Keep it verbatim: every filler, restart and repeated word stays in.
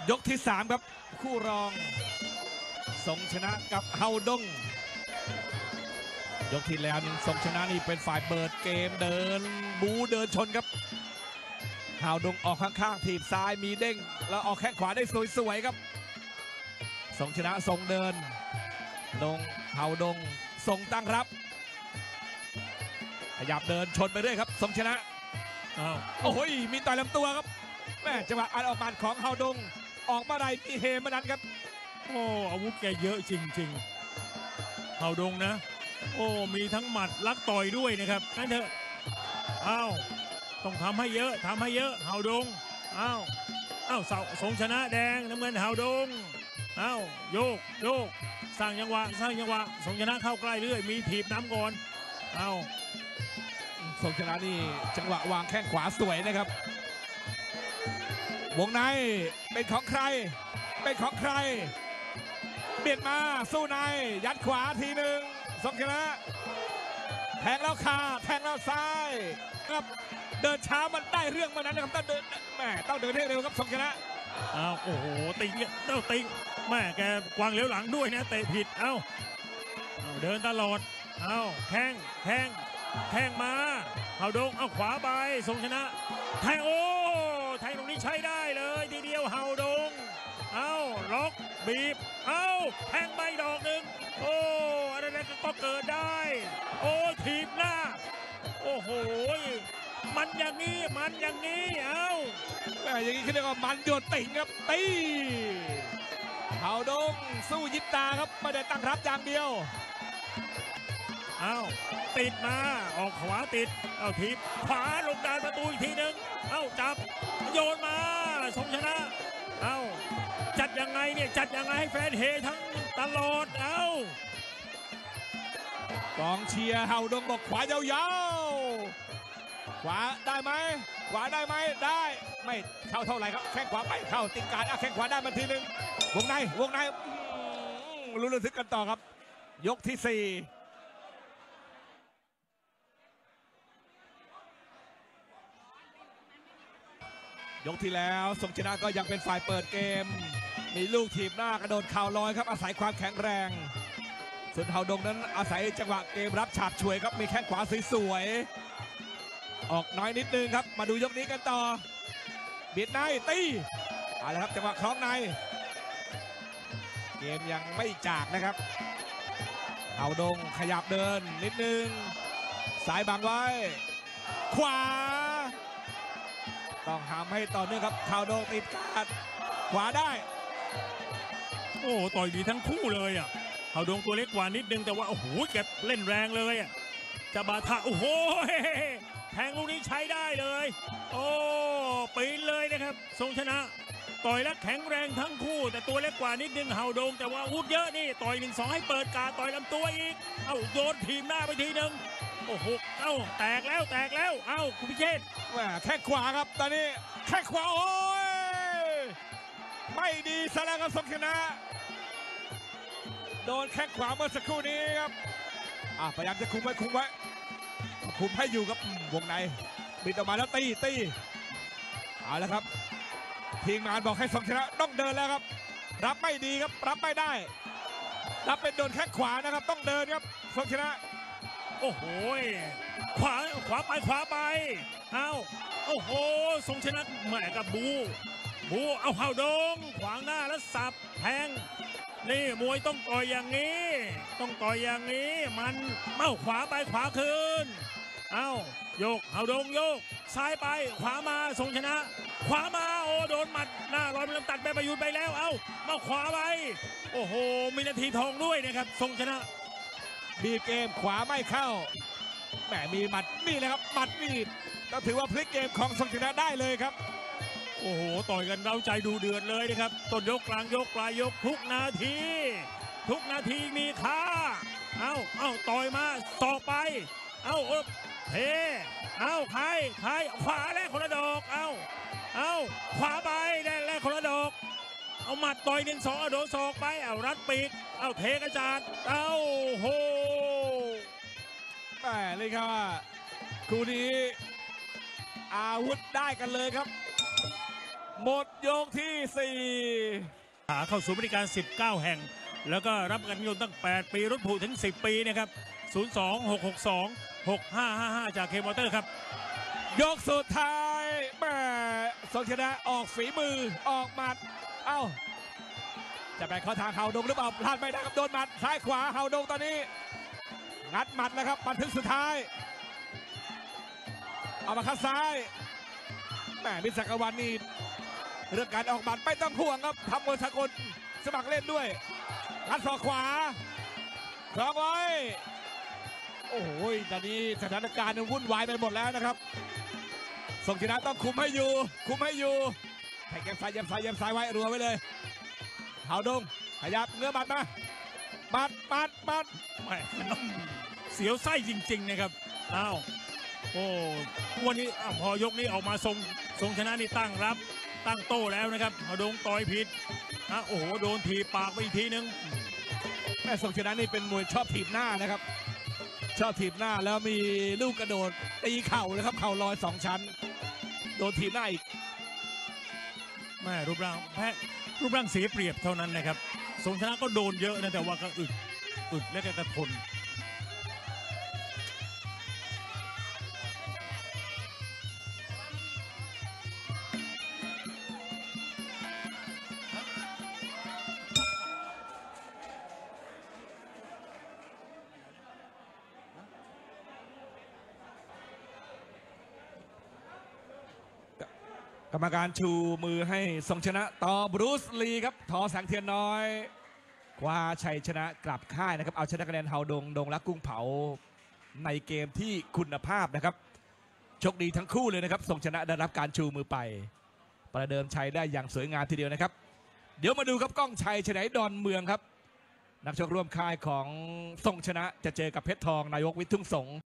ยกที่สามครับคู่รองทรงชนะกับเฮาดงยกที่แล้วนี่ทรงชนะนี่เป็นฝ่ายเปิดเกมเดินบูเดินชนครับเฮาดงออกข้างๆถีบซ้ายมีเด้งแล้วออกแข้งขวาได้สวยๆครับทรงชนะทรงเดินลงเฮาดงทรงตั้งรับขยับเดินชนไปเรื่อยครับทรงชนะอ้าวโอ้ยมีต่อยลำตัวครับแม่จังหวะอันออกมาของเฮาดงออกมาได้มีเฮมานั้นครับโอ้อาวุธแกเยอะจริงๆเฮาดงนะโอ้มีทั้งหมัดลักต่อยด้วยนะครับนั่นเถอะอ้าวต้องทำให้เยอะทำให้เยอะเฮาดงอ้าวอ้าวทรงชนะแดงน้ำเงินเฮาดงอ้าวโยกโยกสร้างจังหวะสร้างจังหวะทรงชนะเข้าใกล้เรื่อยมีถีบน้ำก่อนอ้าวทรงชนะนี่จังหวะวางแข้งขวาสวยนะครับวงในเป็นของใครเป็นของใครเบียดมาสู้ในยัดขวาทีหนึ่งทรงชนะแทงแล้วคาแทงแล้วซ้ายครับเดินช้ามันได้เรื่องมานั้นนะครับต้องเดินแม่ต้องเดินให้เร็วครับทรงชนะอ้าวโอ้โหติงเต้าติงแม่แกกวางเลี้ยวหลังด้วยนะเตะผิดเอ้าเดินตลอดเอ้าแข้งแข้งแข้งมาเฮาดงเอาขวาไปทรงชนะแทงโอ้แทงตรงนี้ใช้ได้เลยทีเดียวเฮาดงเอ้าล็อกบีบเอ้าแทงใบดอกหนึ่งโอ้อะไรก็เกิดได้โอ้ทีบหน้าโอ้โหมันอย่างนี้มันอย่างนี้เอ้าแม่อย่างนี้เขาเรียกว่ามันโยนติ่งครับตีเฮาดงสู้ยิบตาครับไม่ได้ตั้งรับอย่างเดียวเอ้าติดมาออกขวาติดเอาทีบขวาลงดานประตูอีกทีหนึ่งเอ้าจับโยนมาทรงชนะเอ้าจัดยังไงเนี่ยจัดยังไงให้แฟนเฮทั้งตลอดเอ้ากองเชียร์เฮาดงบอกขวายาวๆขวาได้ไหมขวาได้ไหมได้ไม่เข้าเท่าไหร่ครับแข้งขวาไม่เข้าติดการอ่ะแข้งขวาได้มาทีหนึ่งวงในวงในลุ้นระทึกกันต่อครับยกที่สี่ยกที่แล้วทรงชนะก็ยังเป็นฝ่ายเปิดเกมมีลูกถีบหน้ากระโดดเข่าลอยครับอาศัยความแข็งแรงส่วนเฮาดงนั้นอาศัยจังหวะเกมรับฉาบฉวยครับมีแข้งขวาสวยๆออกน้อยนิดนึงครับมาดูยกนี้กันต่อเบียดในตีเอาละครับจังหวะคล้องในเกมยังไม่จากนะครับเฮาดงขยับเดินนิดนึงสายบังไว้ขวาต้องทำให้ต่อเนื่องครับเฮาดงติดการขวาได้โอ้ต่อยดีทั้งคู่เลยอ่ะเฮาดงตัวเล็กกว่านิดนึงแต่ว่าโอ้โหเก็บเล่นแรงเลยอ่ะจะบาทะโอ้โหแทงลูกนี้ใช้ได้เลยโอ้ปีนเลยนะครับทรงชนะต่อยแล้วแข็งแรงทั้งคู่แต่ตัวเล็กกว่านิดนึงเฮาดงแต่ว่าอาวุธเยอะนี่ต่อยหนึ่งสองให้เปิดการต่อยลำตัวอีกเอ้าโยนทีมหน้าไปทีหนึ่งโอ้โหเอ้าแตกแล้วแตกแล้วเอ้าคุณพิเชษแหมแข้งขวาครับตอนนี้แข้งขวาโอ้ยไม่ดีซะแล้วครับทรงชนะโดนแข้งขวาเมื่อสักครู่นี้ครับอ่ะพยายามจะคุมไว้คุมไว้คุมให้อยู่ครับวงในบิดออกมาแล้วตีตีเอาแล้วครับทีมงานบอกให้ทรงชนะต้องเดินแล้วครับรับไม่ดีครับรับไม่ได้รับเป็นโดนแข้งขวานะครับต้องเดินครับทรงชนะโอ้โหขวาขวาไปขวาไปเอ้าโอ้โหทรงชนะแหมกับบูบูเอาเฮาดงขวางหน้าแล้วสับแทงนี่มวยต้องต่อยอย่างนี้ต้องต่อยอย่างนี้มันเอ้าขวาไปขวาคืนเอ้าโยกเฮาดงโยกซ้ายไปขวามาทรงชนะขวามาโอ้โดนหมัดหน้าร้อยมันตัดไปประยุทธ์ไปแล้วเอ้ามาขวาไปโอ้โหมีนาทีทองด้วยนะครับทรงชนะบีบเกมขวาไม่เข้าแหมมีหมัดนี่เลยครับหมัดนี่ต้องถือว่าพลิกเกมของทรงชนะได้เลยครับโอ้โหต่อยกันเร้าใจดูเดือดเลยนะครับต้นยกกลางยกปลายยกทุกนาทีทุกนาทีมีค่าเอ้าเอ้าต่อยมาต่อไปเอ้าเทเอ้าใครใครขวาแลกคนละดอกเอ้าเอ้าขวาไปได้แลกคนละดอกเอาหมัดต่อยหนึ่งสองเอาโดนศอกไปเอารัดปีกเอาเทกระจาดเอ้าโหแหมเลยครับว่าคู่นี้อาวุธได้กันเลยครับหมดยกที่สี่หาเข้าสู่บริการสิบเก้าแห่ง แล้วก็รับกันยนต์ตั้งแปดปีรถผูถึงสิบปีนะครับศูนย์ สอง หก หก สอง หก ห้า ห้า ห้าจากเคมอเตอร์ครับยกสุดท้ายแม่ทรงชนะออกฝีมือออกหมัดเอ้าจะไปเข้าทางเฮาดงหรือเปล่าพลาดไม่ได้ครับโดนหมัดซ้ายขวาเฮาดงตอนนี้งัดหมัดแล้วครับบันทึกสุดท้ายเอามาคัดซ้ายแม่มิตรสักวันนี่เรื่องการออกหมัดไม่ต้องห่วงครับทำมวยสากลสมัครเล่นด้วยงัดศอกขวาคล้องไว้โอ้โหตอนนี้สถานการณ์วุ่นวายไปหมดแล้วนะครับทรงชนะต้องคุมให้อยู่คุมให้อยู่แทงแยมซ้ายแยมซ้ายแยมซ้ายไว้รัวไว้เลยเฮาดงขยับเงื้อหมัดมาหมัดหมัดหมัดแหม่เสียวไส้จริงๆนะครับอ้าวโอ้วันนี้พอยกนี้ออกมาทรงทรงชนะนี่ตั้งรับตั้งโต้แล้วนะครับเฮาดงต่อยผิดอ่ะโอ้โหโดนถีบปากไปอีกทีนึงแม่ทรงชนะนี่เป็นมวยชอบถีบหน้านะครับชอบถีบหน้าแล้วมีลูกกระโดดตีเข่านะครับเข่าลอยสองชั้นโดนถีบหน้าอีกแม่รูปร่างแพ้รูปร่างเสียเปรียบเท่านั้นนะครับทรงชนะก็โดนเยอะนะแต่ว่าก็อึดอึดและก็กระทนกรรมการชูมือให้ทรงชนะต่อบรูซลีครับทอแสงเทียนน้อยคว้าชัยชนะกลับค่ายนะครับเอาชนะคะแนนเฮาดงดงรักกุ้งเผาในเกมที่คุณภาพนะครับโชคดีทั้งคู่เลยนะครับทรงชนะได้รับการชูมือไปประเดิมชัยได้อย่างสวยงามทีเดียวนะครับเดี๋ยวมาดูครับก้องชัยชนะดอนเมืองครับนักชกร่วมค่ายของทรงชนะจะเจอกับเพชรทองนายกวิทย์ทุ่งสง